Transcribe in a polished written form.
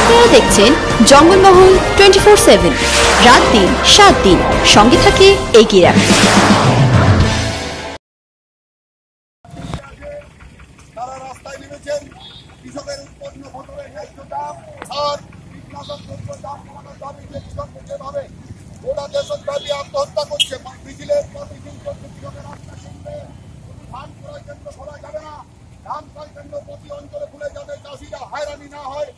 আপনারা দেখছেন জঙ্গলমহল 24/7, রাত দিন 7 দিন সঙ্গে থাকে এগিয়ে রাখে। তারা রাস্তায় নেমেছেন কৃষকের উৎপন্ন ফসলের ন্যায্য দাম আর কীটনাশক দ্রব্য দাম কমানোর দাবিতে কৃষকদের যেভাবে গোটা দেশব্যাপী আত্মহত্যা করছে, মিছিলের পর মিছিল করছে কৃষকের আত্মহত্যা। ধান ক্রয় কেন্দ্র খোলা যাবে না, ধান ক্রয় কেন্দ্র প্রতি অঞ্চলে খুলে যাতে চাষিরা হয়রানি না হয়।